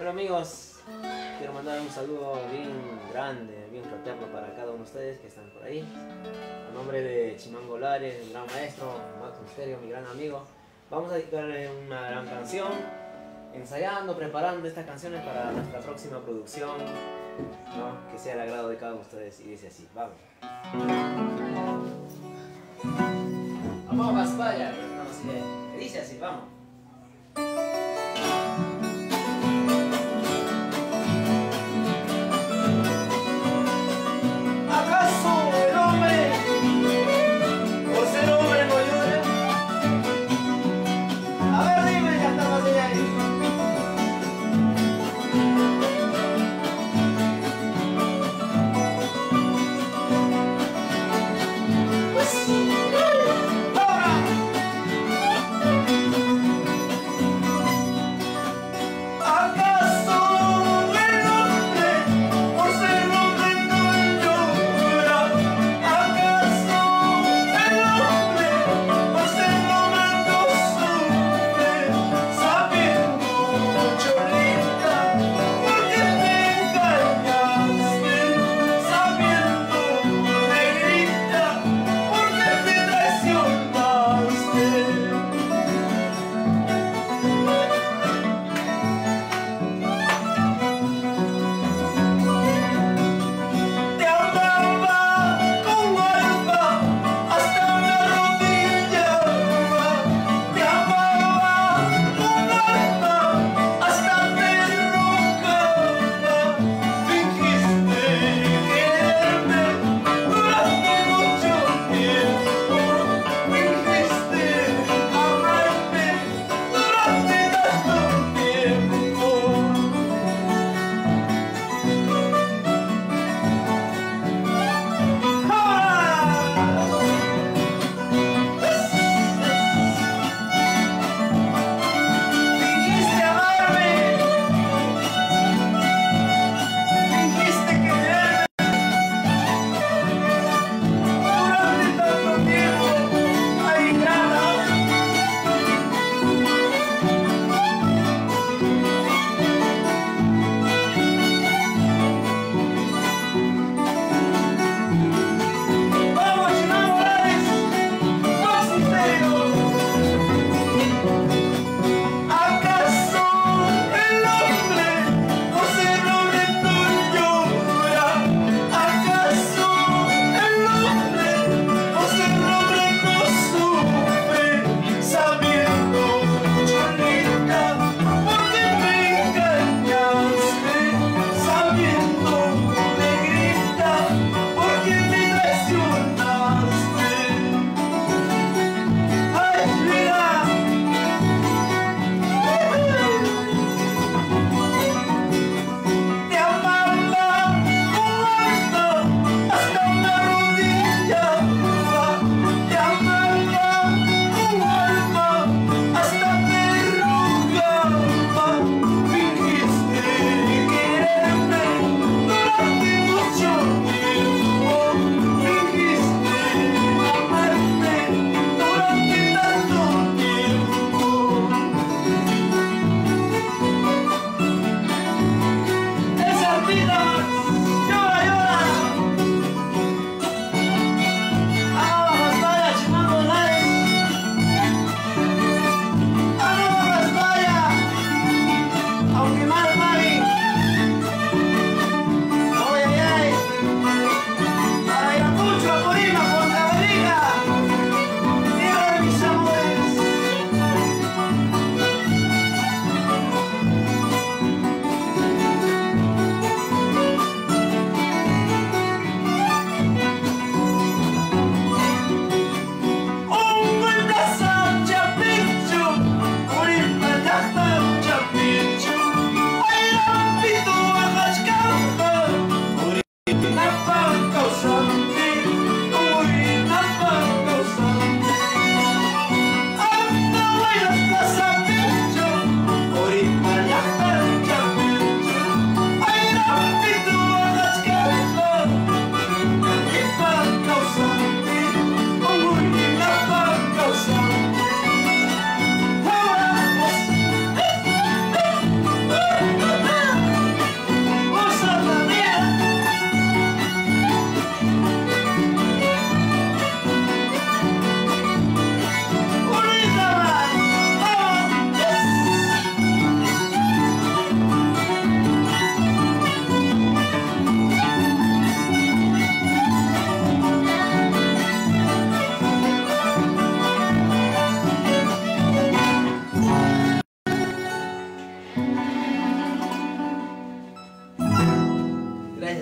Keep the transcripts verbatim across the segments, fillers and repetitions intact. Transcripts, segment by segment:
Bueno amigos, quiero mandar un saludo bien grande, bien fraterno para cada uno de ustedes que están por ahí. A nombre de Chimango Lares, mi gran maestro, Max Misterio, mi gran amigo, vamos a dedicarle una gran canción, ensayando, preparando estas canciones para nuestra próxima producción, ¿no? Que sea el agrado de cada uno de ustedes, y dice así, vamos. Vamos a Paspaya, no, así de, dice así, vamos.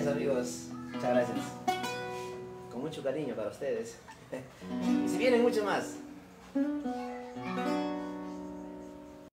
gracias amigos, muchas gracias. Con mucho cariño para ustedes. Y si vienen mucho más.